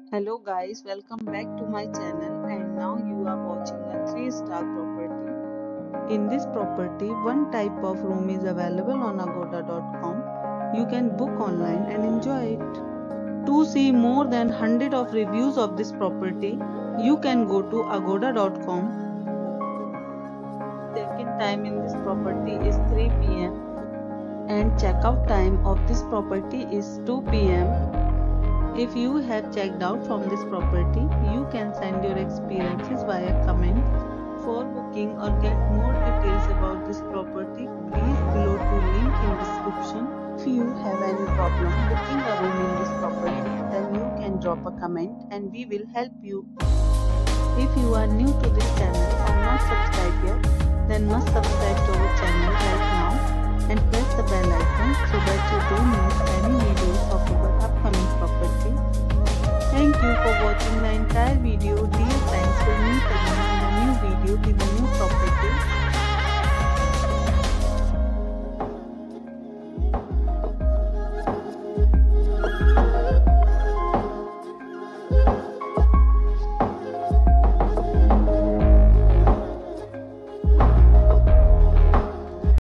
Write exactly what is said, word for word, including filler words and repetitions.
Hello guys, welcome back to my channel and now you are watching a three star property. In this property, one type of room is available on agoda dot com. You can book online and enjoy it. To see more than one hundred of reviews of this property, you can go to agoda dot com. Check-in time in this property is three p m and check-out time of this property is two p m If you have checked out from this property, you can send your experiences via comment. For booking or get more details about this property, please below to link in description. If you have any problem booking a room in this property, then you can drop a comment and we will help you. If you are new to this channel or not subscribed yet, then must subscribe to our channel right now and press the bell icon so that you don't miss any videos of our upcoming property. Thank you for watching the entire video. Dear friends, we'll meet again.